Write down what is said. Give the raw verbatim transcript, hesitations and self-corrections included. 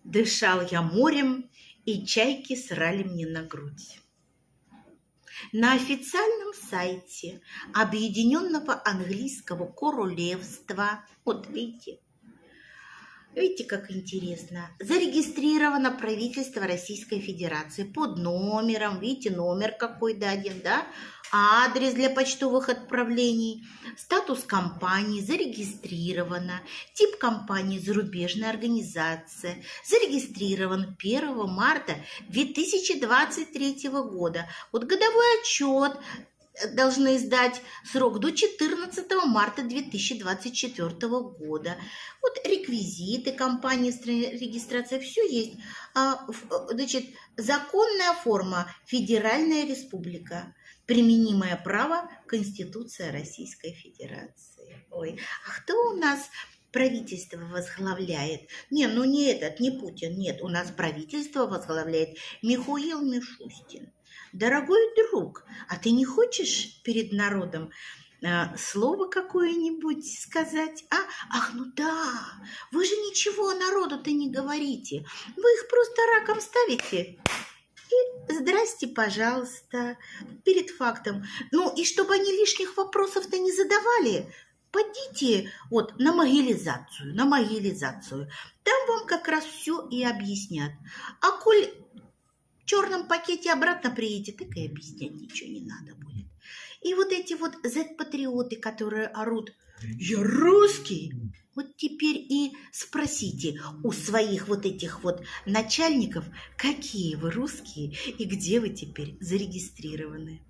Дышал я морем, и чайки срали мне на грудь. На официальном сайте Объединенного Английского Королевства, вот видите, видите, как интересно, зарегистрировано правительство Российской Федерации под номером, видите, номер какой даден, да, адрес для почтовых отправлений, статус компании зарегистрировано, тип компании зарубежная организация, зарегистрирован первого марта две тысячи двадцать третьего года. Вот годовой отчет должны сдать срок до четырнадцатого марта две тысячи двадцать четвёртого года. Вот реквизиты компании регистрации, все есть. А, значит, законная форма Федеральная Республика. Применимое право Конституция Российской Федерации. Ой, а кто у нас правительство возглавляет? Не, ну не этот, не Путин, нет. У нас правительство возглавляет Михаил Мишустин. Дорогой друг, а ты не хочешь перед народом э, слово какое-нибудь сказать? А? Ах, ну да, вы же ничего народу-то не говорите. Вы их просто раком ставите. И здрасте, пожалуйста, перед фактом. Ну, и чтобы они лишних вопросов-то не задавали, пойдите вот на могилизацию, на могилизацию. Там вам как раз все и объяснят. А коль в черном пакете обратно приедете, так и объяснять ничего не надо будет. И вот эти вот зет-патриоты, которые орут: «Я русский!» Вот теперь и спросите у своих вот этих вот начальников, какие вы русские и где вы теперь зарегистрированы.